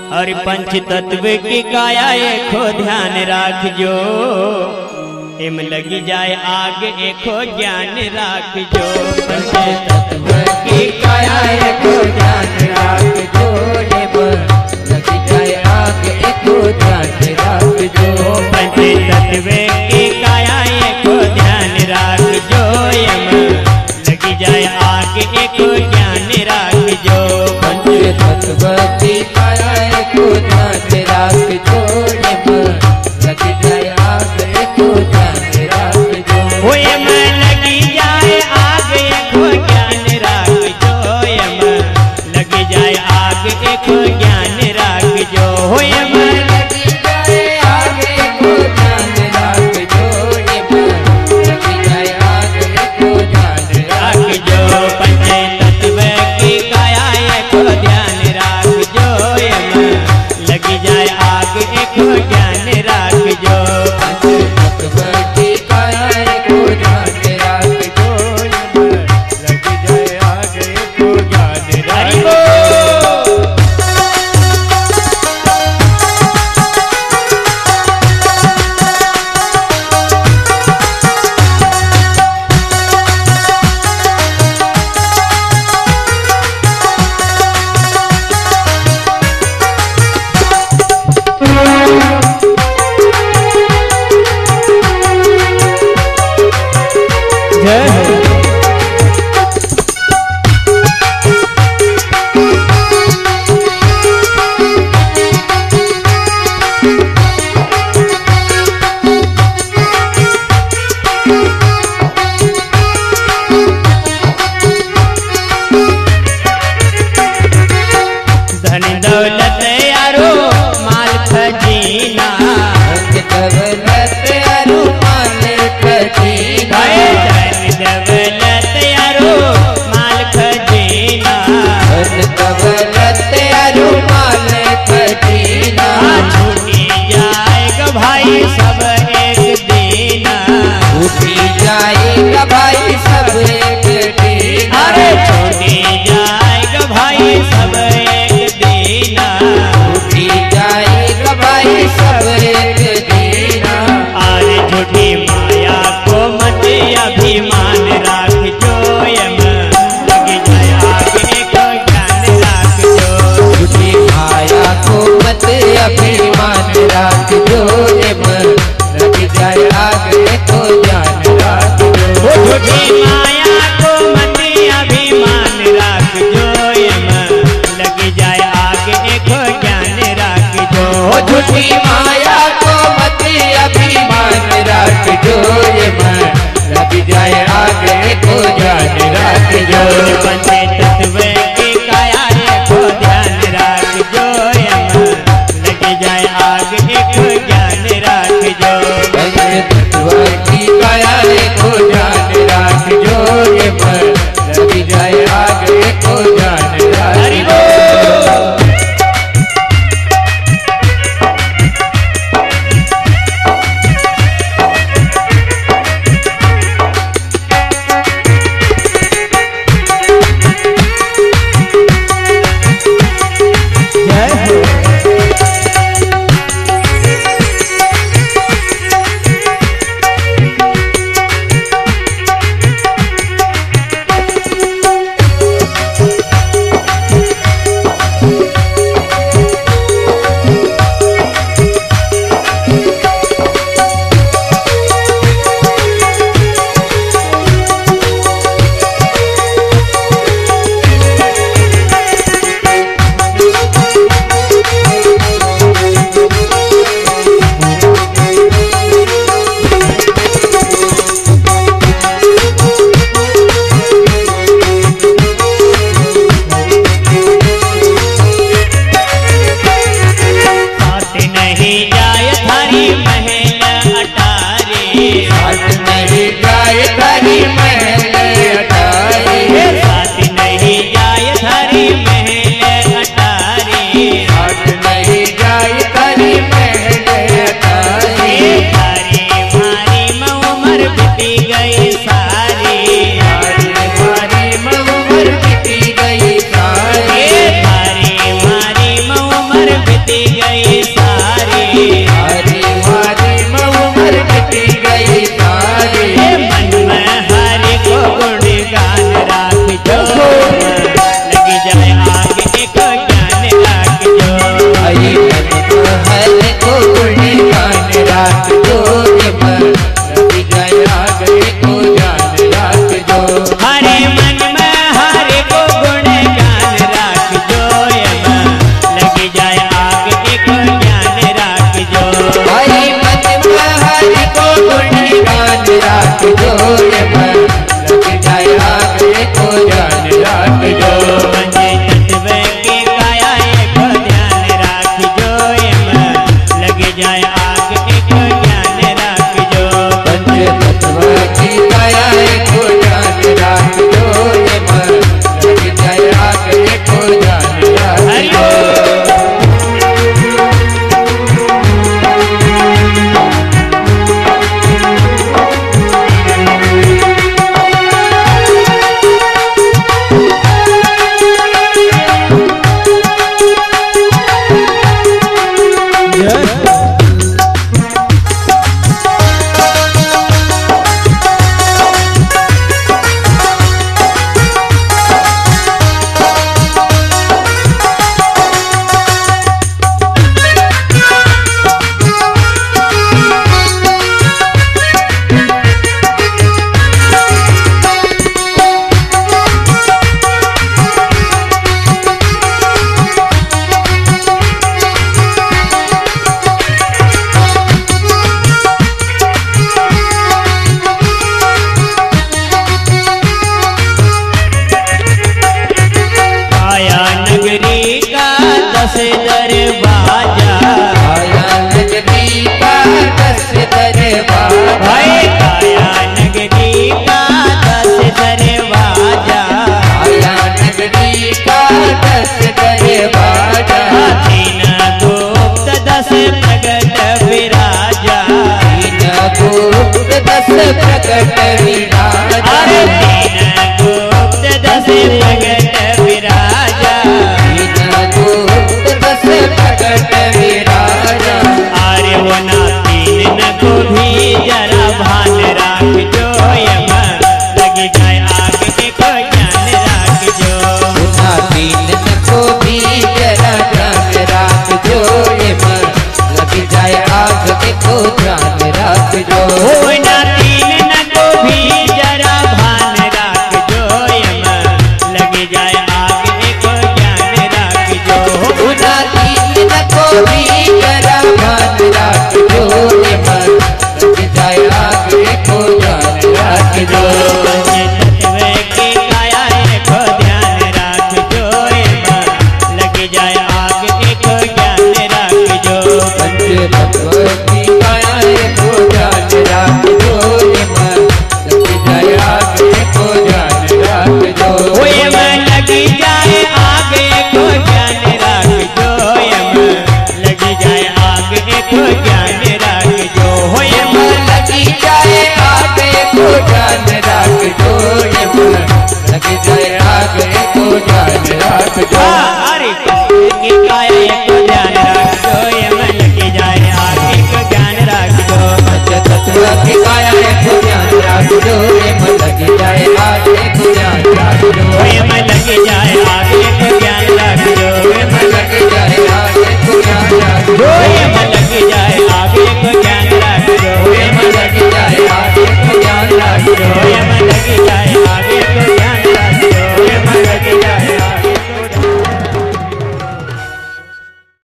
और पंच तत्व की काया एको ध्यान राख जो, एम लगी जाए आग एको ज्ञान राख जो। पंच तत्व की काया एको ध्यान राख जो, एम लगी जाए आग एको ध्यान राख जो। पंच तत्व की काया एको ध्यान राख जो, एम लगी जाए आग एको ज्ञान राख जो। पंच तत्व की काया एको ध्यान राख जो, एम लगी जाए आग एको ध्यान राख जो। ओ एम लगी जाए आग एको ज्ञान राख जो, एम लगी जाए आग एको ज्ञान राख जो। हो एम लगी जाए आग एको ध्यान राख जो, एम लगी जाए आग एको ध्यान राख जो। पंच तत्व की काया एको ध्यान राख जो, एम लगी जाए आग एको ज्ञान राख जो। पंच तत्व की काया एको ध्यान राख जो, एम लगी जाए आग एको ध्यान राख हरि जो। जय हो। धन दौलत यारो माल खजीना, दौलत यारो माल खजीना, धन दौलत यारो माल खजीना, दौलत यारो माल खजीना। छूटी जाएगा भाई सब एक दीना, उठी जाएगा भाई सब एक दिन। अरे छूटी जाएगा भाई सब एक दीना, उठी जाएगा भाई सब एक दिन। दस दरवाजा, काया नगरी का दस दरवाजा, भाई काया नगरी का दस दरवाजा, काया नगरी का दस दरवाजा, तीन गुप्त दस प्रगट विराजा, तीन गुप्त दस प्रकट विराजा, अरे तीन गुप्त दस प्रगट विराजा, तीन गुप्त दस प्रकट विराजा, अरे वो ना तीन न को भी जरा भान राख जो यम लगी जाए आग के को ज्ञान राख जो, उना तीन को भी जरा ध्यान राख जो, ये मन लग जाए आग को ध्यान राख जो, वो ना तीन न को भी जरा भान राख जो यम लगी जाए आग के को ज्ञान राख जो, उना तीन को भी जरा ध्यान राख जो, ये मन लग जाए आग को ध्यान राख जो, पंच तत्व की काया को ध्यान राख जो यम लगी जाए आग के को ज्ञान राख जो, पंच तत्व की काया को ध्यान राख जो, ये मन लग जाए आग को ध्यान राख जो, वो यम लगी जाए आगे को ज्ञान राख जो यम लगी जाए आगे को ज्ञान राख जो, हो यम लगी जाए आगे को ध्यान राख जो, ये मन लग जाए आगे को ध्यान राख जो, हरि की काया